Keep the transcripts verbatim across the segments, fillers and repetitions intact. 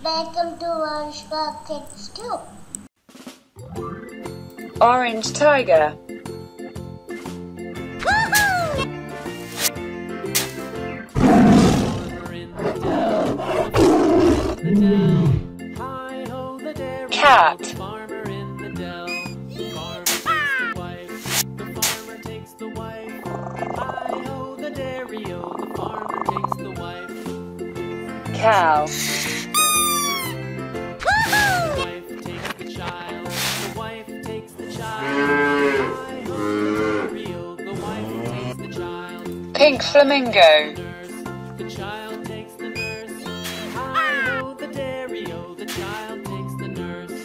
Welcome to Orangeburg Kids too. Orange tiger. Cat. Cow. Pink flamingo. The child takes the nurse. Hi-ho, the dairy-o, the child takes the nurse.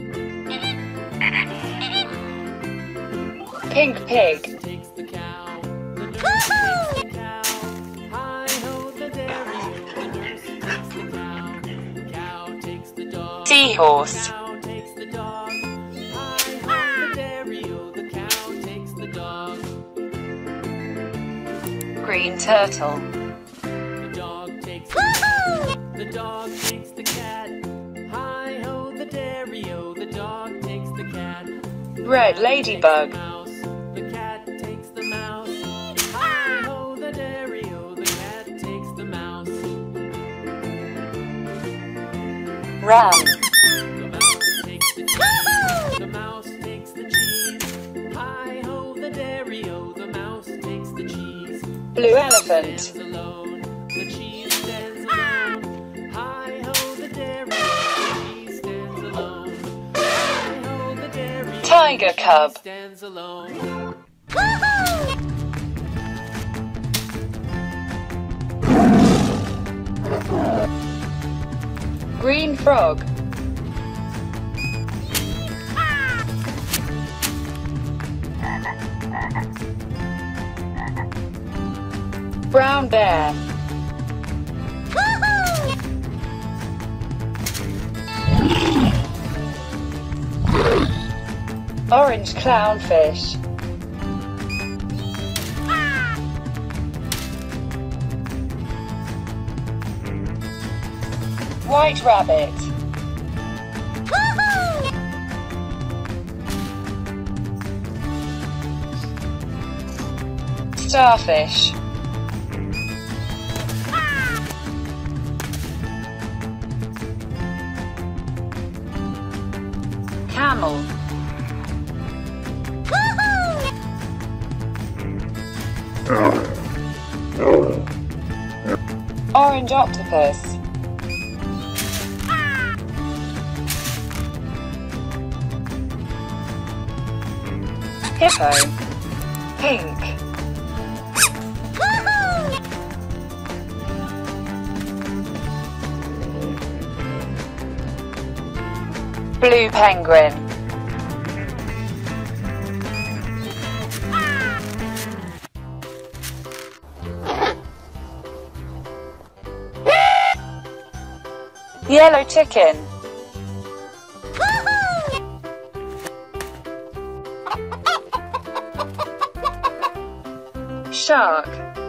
Pink pig. Takes the cow. The nurse takes the cow. Hi-ho, the dairy-o, the nurse takes the cow. The cow takes the dog. Seahorse. The cow takes the dog. Hi-ho, the dairy-o, the cow takes the dog. Green turtle. The dog takes the cat. The dog takes the cat. Hi-ho, the dairy-o, the dog takes the cat. Red ladybug. The cat takes the mouse. Hi-ho, the dairy-o, the cat takes the mouse. Ram. The mouse takes the cheese. The mouse takes the cheese. Hi-ho, the dairy-o, the mouse takes the cheese. Blue elephant. Stands alone. The cheese stands alone. Hi-ho, the dairy-o, the cheese stands alone. Hi-ho, the dairy-o, Tiger cub. stands alone. Green frog. Brown bear. Orange clownfish. White rabbit. Starfish. Camel. Orange octopus. Hippo. Pink. Blue penguin. Yellow chicken. Shark.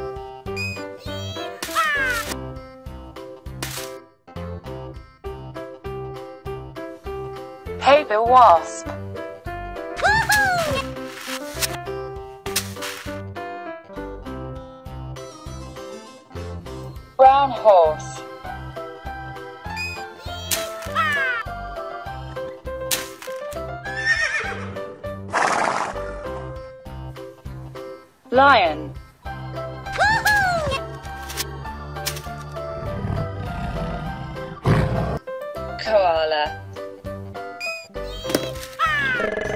Paper wasp. Brown horse. Lion. Koala.